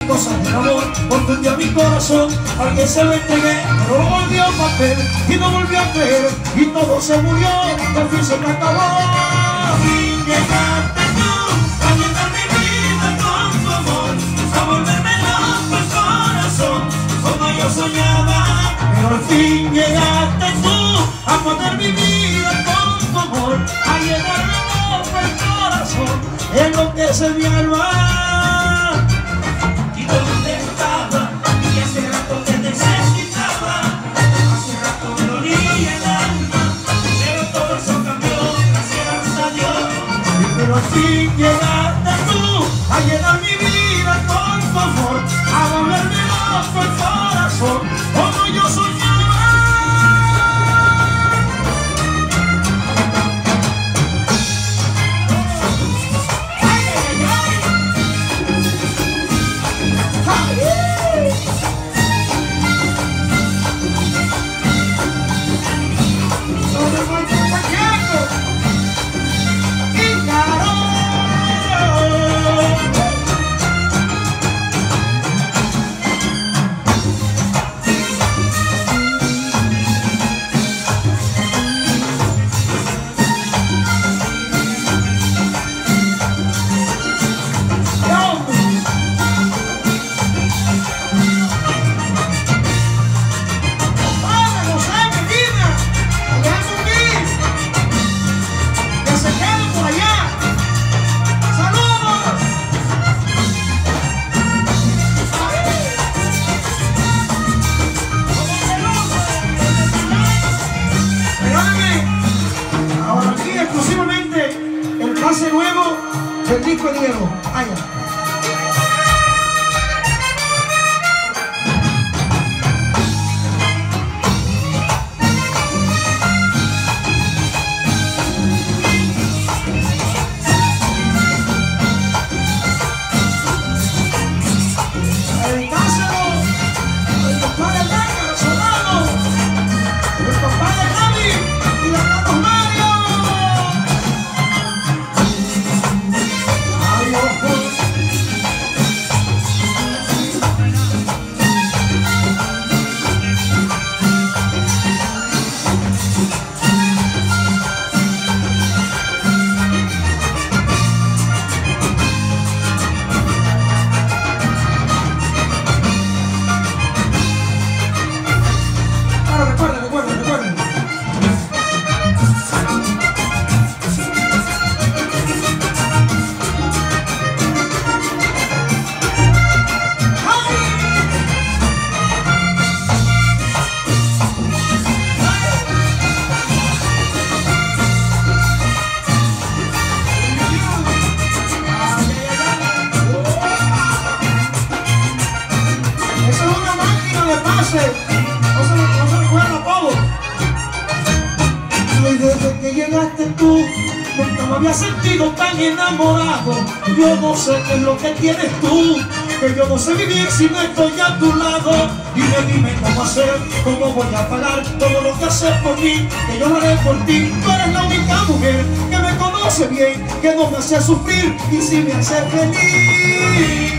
cosas del amor confundió mi corazón. Al que se lo entregué, pero lo volvió a papel y no volvió a creer, y todo se murió, al fin se me acabó. Y llegaste tú a llenar mi vida con tu amor, a volverme loco el corazón, como yo soñaba. Pero al fin llegaste tú a poner mi vida con tu amor, a llenarme loco el corazón, enloquece mi alma. Pero al fin llegaste tú a llenar mi vida con tu amor, a volverme loco el corazón, como yo soñaba. Pase nuevo del disco de Diego. Allá. No se recuerda todo. Y desde que llegaste tú, nunca me había sentido tan enamorado. Yo no sé qué es lo que tienes tú, que yo no sé vivir si no estoy a tu lado. Dime cómo hacer, cómo voy a pagar todo lo que haces por mí, que yo lo haré por ti. Tú eres la única mujer que me conoce bien, que no me hace sufrir y sí me hace feliz.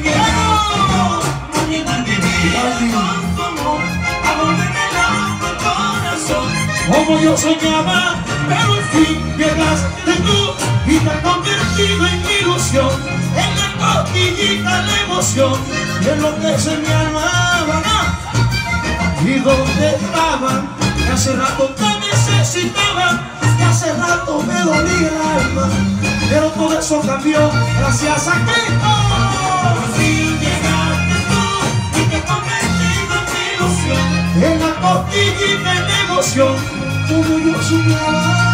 Como yo soñaba, pero al fin llegaste tú y te has convertido en mi ilusión, en la cosquillita la emoción, y enloquece mi alma. ¿Y dónde estaban? Que hace rato te necesitaba, que hace rato me dolía el alma, pero todo eso cambió gracias a Cristo. Al fin llegaste tú y te has convertido en mi ilusión, en la cosquillita la emoción, como yo soñaba.